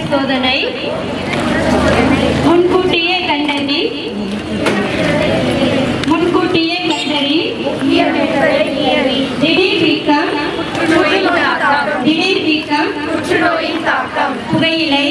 சோதனை முன்கூட்டியே கண்டறி திடீர் வீக்கம் புற்றுநோயின் தாக்கம் புகையிலை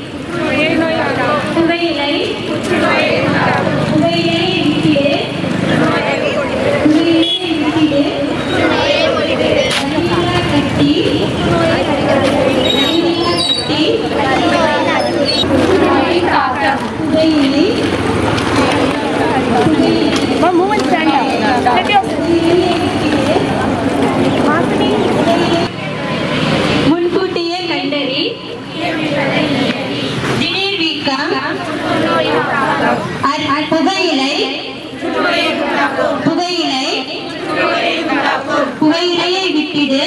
முன்கூட்டியே கண்டறி திடீர் வீக்கம் புகையிலையை விட்டிடு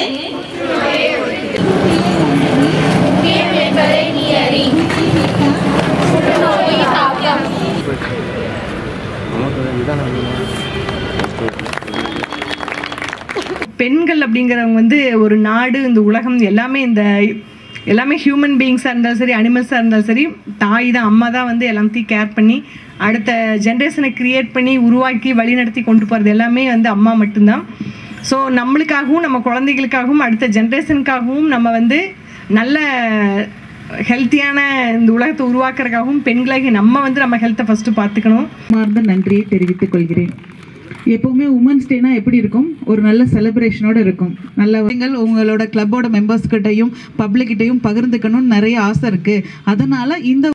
பெண்கள் அப்படிங்கிறவங்க வந்து ஒரு நாடு, இந்த உலகம் எல்லாமே ஹியூமன் பீயிங்ஸாக இருந்தாலும் சரி, அனிமல்ஸாக இருந்தாலும் சரி, தாய் தான், அம்மா தான் வந்து எல்லாத்தையும் கேர் பண்ணி அடுத்த ஜென்ரேஷனை க்ரியேட் பண்ணி உருவாக்கி வழிநடத்தி கொண்டு போகிறது எல்லாமே வந்து அம்மா மட்டும்தான். ஸோ நம்மளுக்காகவும் நம்ம குழந்தைகளுக்காகவும் அடுத்த ஜென்ரேஷனுக்காகவும் நம்ம வந்து நல்ல ஹெல்த்தியான இந்த உலகத்தை உருவாக்குறதுக்காகவும் பெண்களாகி நம்ம வந்து நம்ம ஹெல்த்தை ஃபஸ்ட்டு பார்த்துக்கணும். நன்றியை தெரிவித்துக் கொள்கிறேன். எப்பவுமே உமன்ஸ் டேனா எப்படி இருக்கும்? ஒரு நல்ல செலிப்ரேஷனோட இருக்கும். நல்ல உங்களோட கிளப்போட மெம்பர்ஸ் கிட்டையும் பப்ளிக் கிட்டையும் பகிர்ந்துக்கணும்னு நிறைய ஆசை இருக்கு. அதனால இந்த